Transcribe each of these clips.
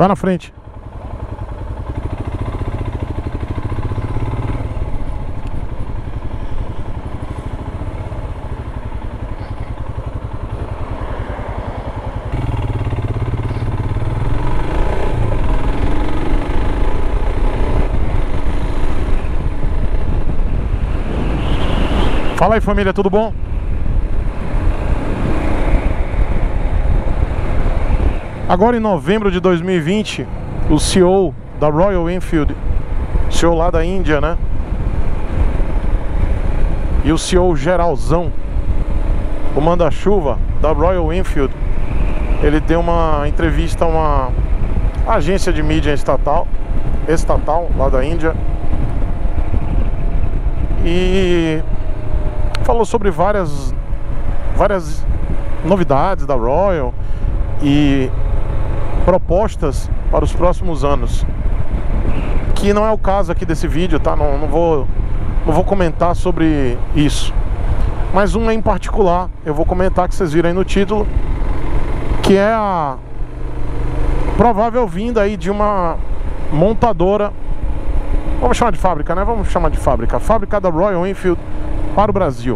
Vai na frente. Fala aí, família, tudo bom? Agora em novembro de 2020, o CEO da Royal Enfield, CEO lá da Índia, né? E o CEO geralzão, o manda-chuva da Royal Enfield, ele deu uma entrevista a uma agência de mídia estatal lá da Índia. E falou sobre várias novidades da Royal e propostas para os próximos anos, que não é o caso aqui desse vídeo, tá? Não vou comentar sobre isso, mas uma em particular eu vou comentar, que vocês viram aí no título, que é a provável vinda aí de uma montadora, vamos chamar de fábrica, né? Vamos chamar de fábrica, a fábrica da Royal Enfield para o Brasil.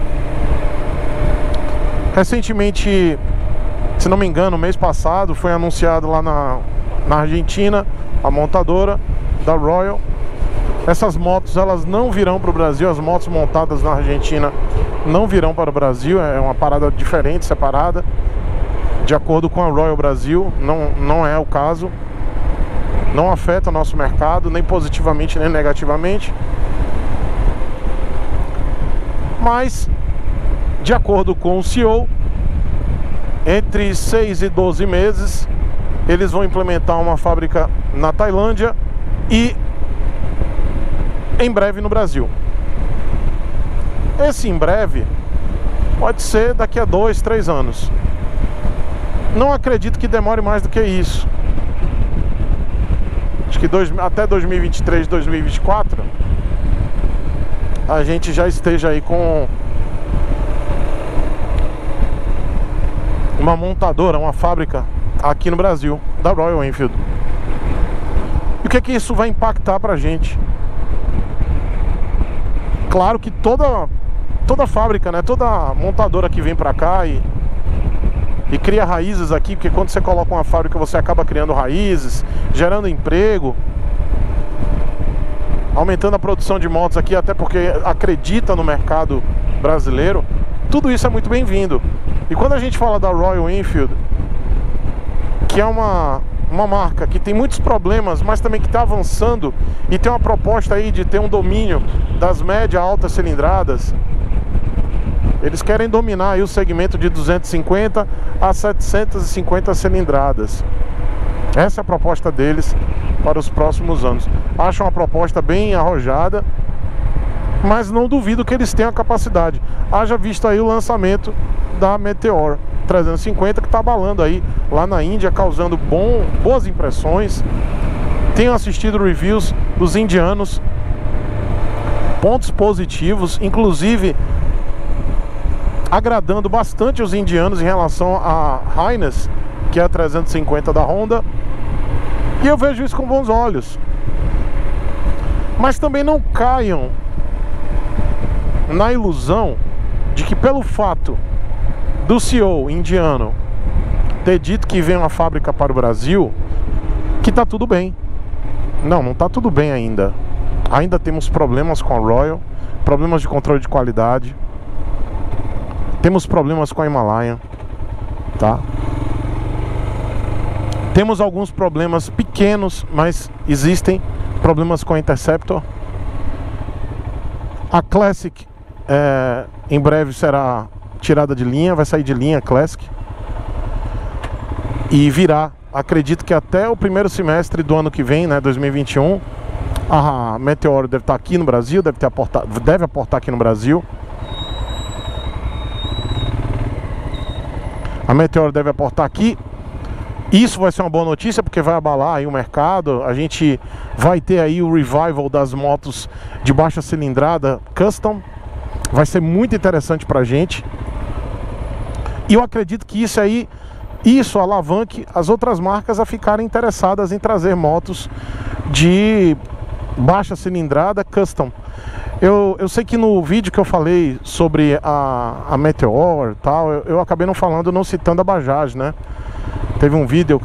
Recentemente, se não me engano, mês passado, foi anunciado lá na Argentina, a montadora da Royal. Essas motos, elas não virão para o Brasil, as motos montadas na Argentina não virão para o Brasil, é uma parada diferente, separada, de acordo com a Royal Brasil. Não é o caso, não afeta o nosso mercado, nem positivamente nem negativamente. Mas, de acordo com o CEO, entre 6 e 12 meses eles vão implementar uma fábrica na Tailândia e em breve no Brasil. Esse em breve pode ser daqui a 2, 3 anos. Não acredito que demore mais do que isso. Acho que até 2023, 2024 a gente já esteja aí com uma montadora, uma fábrica aqui no Brasil, da Royal Enfield. E o que é que isso vai impactar pra gente? Claro que toda fábrica, né, toda montadora que vem pra cá e cria raízes aqui, porque quando você coloca uma fábrica você acaba criando raízes, gerando emprego, aumentando a produção de motos aqui, até porque acredita no mercado brasileiro. Tudo isso é muito bem-vindo. E quando a gente fala da Royal Enfield, que é uma marca que tem muitos problemas, mas também que está avançando e tem uma proposta aí de ter um domínio das média altas cilindradas, eles querem dominar aí o segmento de 250 a 750 cilindradas. Essa é a proposta deles para os próximos anos. Acho uma proposta bem arrojada, mas não duvido que eles tenham a capacidade. Haja visto aí o lançamento da Meteor 350, que está abalando aí lá na Índia, causando boas impressões. Tenho assistido reviews dos indianos, pontos positivos, inclusive agradando bastante os indianos em relação à Highness, que é a 350 da Honda. E eu vejo isso com bons olhos. Mas também não caiam na ilusão de que, pelo fato do CEO indiano ter dito que vem uma fábrica para o Brasil, que tá tudo bem. Não tá tudo bem ainda. Ainda temos problemas com a Royal, problemas de controle de qualidade, temos problemas com a Himalayan, tá? Temos alguns problemas pequenos, mas existem problemas com a Interceptor. A Classic em breve será tirada de linha, vai sair de linha Classic e virá, acredito que até o primeiro semestre do ano que vem, né, 2021, a Meteor deve estar aqui no Brasil, deve aportar aqui no Brasil. A Meteor deve aportar aqui. Isso vai ser uma boa notícia, porque vai abalar aí o mercado. A gente vai ter aí o revival das motos de baixa cilindrada custom. Vai ser muito interessante pra gente. E eu acredito que isso aí isso alavanque as outras marcas a ficarem interessadas em trazer motos de baixa cilindrada custom. Eu sei que no vídeo que eu falei sobre a Meteor e tal, eu acabei não falando, não citando a Bajaj, né? Teve um vídeo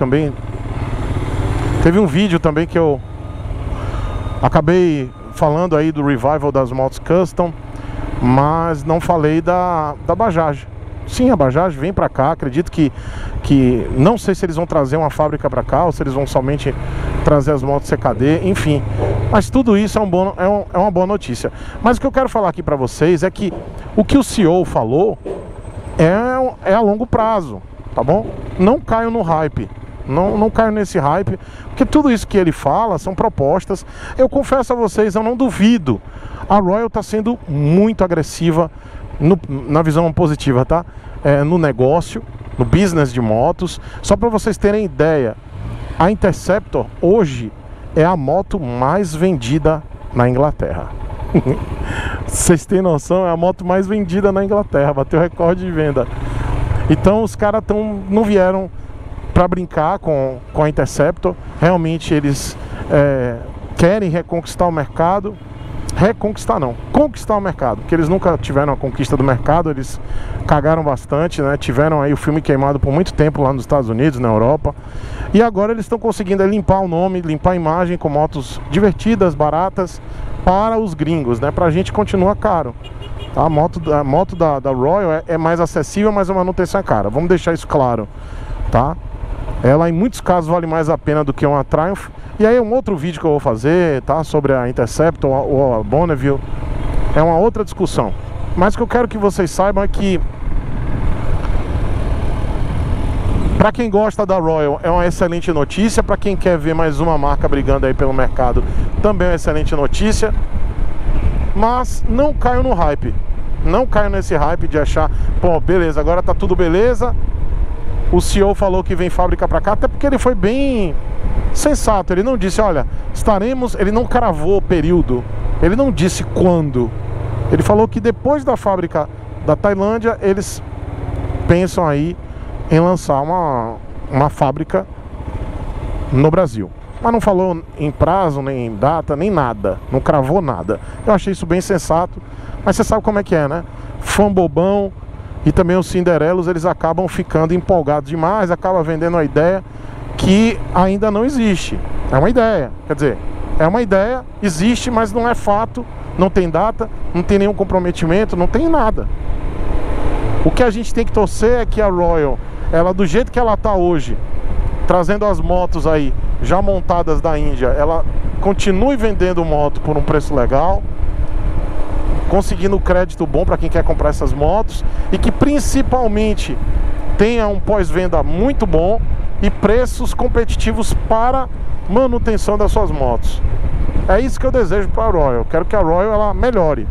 também que eu acabei falando aí do revival das motos custom, mas não falei da Bajaj. Sim, a Bajaj vem pra cá, acredito que não sei se eles vão trazer uma fábrica pra cá ou se eles vão somente trazer as motos CKD, enfim. Mas tudo isso é uma boa notícia. Mas o que eu quero falar aqui pra vocês é que o que o CEO falou é a longo prazo, tá bom? Não caio no hype. Não caio nesse hype, porque tudo isso que ele fala são propostas. Eu confesso a vocês, eu não duvido. A Royal está sendo muito agressiva na visão positiva, tá? No negócio, no business de motos. Só para vocês terem ideia, a Interceptor hoje é a moto mais vendida na Inglaterra. Vocês têm noção? É a moto mais vendida na Inglaterra, bateu recorde de venda. Então os caras não vieram para brincar com a Interceptor. Realmente eles querem reconquistar o mercado. Conquistar o mercado, porque eles nunca tiveram a conquista do mercado. Eles cagaram bastante, né? Tiveram aí o filme queimado por muito tempo lá nos Estados Unidos, na Europa. E agora eles estão conseguindo limpar o nome, limpar a imagem com motos divertidas, baratas para os gringos, né? Pra gente continua caro. A moto da Royal é mais acessível, mas a manutenção é cara. Vamos deixar isso claro, tá? Ela em muitos casos vale mais a pena do que uma Triumph. E aí um outro vídeo que eu vou fazer, tá? Sobre a Interceptor ou a Bonneville. É uma outra discussão. Mas o que eu quero que vocês saibam é que para quem gosta da Royal é uma excelente notícia. Para quem quer ver mais uma marca brigando aí pelo mercado, também é uma excelente notícia. Mas não caio no hype. Não caio nesse hype de achar, pô, beleza, agora tá tudo beleza. O CEO falou que vem fábrica pra cá, até porque ele foi bem sensato. Ele não disse, olha, estaremos... Ele não cravou o período. Ele não disse quando. Ele falou que depois da fábrica da Tailândia, eles pensam aí em lançar uma fábrica no Brasil. Mas não falou em prazo, nem em data, nem nada. Não cravou nada. Eu achei isso bem sensato. Mas você sabe como é que é, né? Fã bobão e também os cinderelos, eles acabam ficando empolgados demais, acabam vendendo uma ideia que ainda não existe. É uma ideia, quer dizer, é uma ideia, existe, mas não é fato, não tem data, não tem nenhum comprometimento, não tem nada. O que a gente tem que torcer é que a Royal, ela do jeito que ela está hoje, trazendo as motos aí já montadas da Índia, ela continue vendendo moto por um preço legal, conseguindo crédito bom para quem quer comprar essas motos, e que principalmente tenha um pós-venda muito bom e preços competitivos para manutenção das suas motos. É isso que eu desejo para a Royal. Quero que a Royal ela melhore,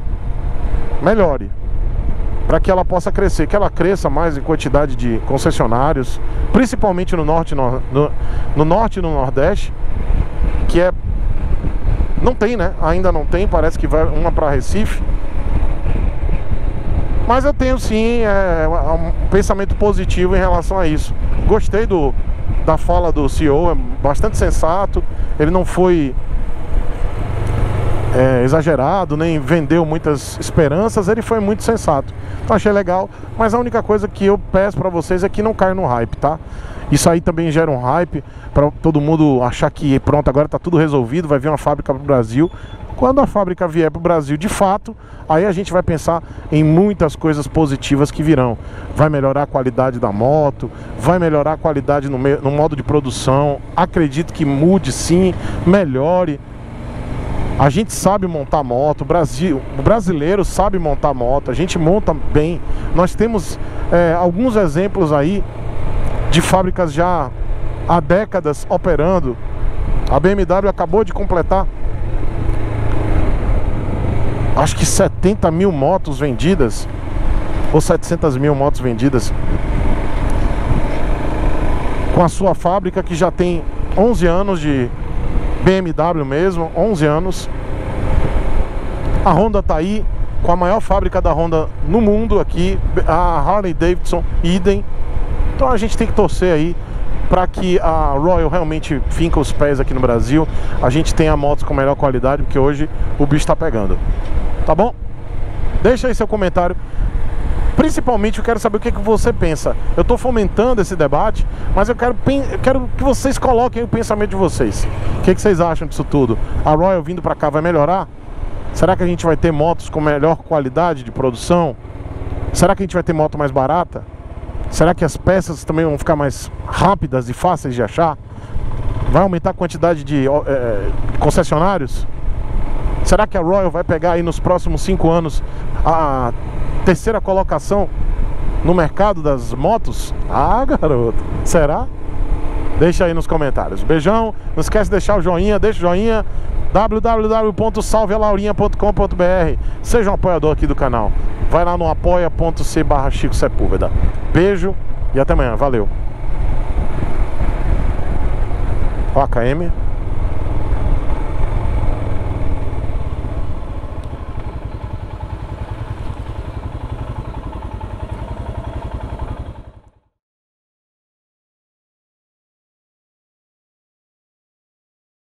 para que ela possa crescer, que ela cresça mais em quantidade de concessionários, principalmente no norte, no norte e no nordeste, que não tem, né? Ainda não tem, parece que vai uma para Recife. Mas eu tenho sim um pensamento positivo em relação a isso. Gostei da fala do CEO, é bastante sensato. Ele não foi exagerado, nem vendeu muitas esperanças. Ele foi muito sensato. Então achei legal. Mas a única coisa que eu peço pra vocês é que não caia no hype, tá? Isso aí também gera um hype para todo mundo achar que pronto, agora tá tudo resolvido, vai vir uma fábrica pro Brasil. Quando a fábrica vier pro Brasil de fato, aí a gente vai pensar em muitas coisas positivas que virão. Vai melhorar a qualidade da moto, vai melhorar a qualidade no modo de produção. Acredito que mude sim, melhore. A gente sabe montar moto, o brasileiro sabe montar moto, a gente monta bem. Nós temos alguns exemplos aí de fábricas já há décadas operando. A BMW acabou de completar acho que 70 mil motos vendidas, ou 700 mil motos vendidas, com a sua fábrica que já tem 11 anos de BMW mesmo, 11 anos. A Honda tá aí com a maior fábrica da Honda no mundo aqui, a Harley Davidson, idem. Então a gente tem que torcer aí para que a Royal realmente finca os pés aqui no Brasil, a gente tenha motos com melhor qualidade, porque hoje o bicho tá pegando. Tá bom? Deixa aí seu comentário. Principalmente eu quero saber o que você pensa. Eu tô fomentando esse debate, mas eu quero que vocês coloquem o pensamento de vocês. O que vocês acham disso tudo? A Royal vindo para cá vai melhorar? Será que a gente vai ter motos com melhor qualidade de produção? Será que a gente vai ter moto mais barata? Será que as peças também vão ficar mais rápidas e fáceis de achar? Vai aumentar a quantidade de concessionários? Será que a Royal vai pegar aí nos próximos 5 anos a terceira colocação no mercado das motos? Ah, garoto, será? Deixa aí nos comentários. Beijão, não esquece de deixar o joinha, deixa o joinha. www.salvealaurinha.com.br. Seja um apoiador aqui do canal. Vai lá no apoia.c/Chico Sepúlveda. Beijo e até amanhã, valeu. Ó a KM.